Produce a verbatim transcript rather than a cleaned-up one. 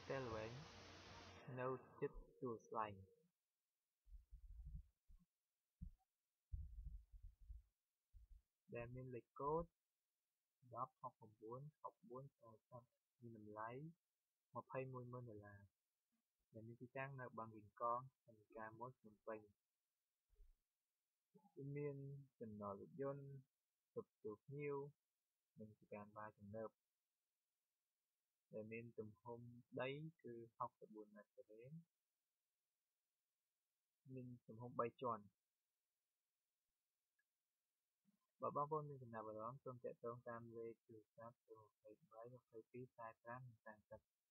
ផ្ទះល្វែងនៅជិតទួលស្លែងដែលមានលេខកូដ ដប់ ហកប្រាំបួន ឈប់បួន ឆ្លើយតបមានតម្លៃ ម្ភៃមួយម៉ឺនដុល្លារ ដែលមានទីតាំងនៅបឹងកេងកង ខេត្តបន្កាមួយ ភ្នំពេញ វាមានចំណតរថយន្តទទួលភ្ញៀវនិងជាការប័រទំនើបដែលមានទំហំដីគឺ ហកសិបបួនម៉ែត្រការ៉េ មានទំហំបីជាន់ បើបងប្អូនមានចំណាប់អារម្មណ៍សូមទាក់ទងតាមលេខទូរស័ព្ទ ០២៣ ២២ ៤៥ និងសាមសិប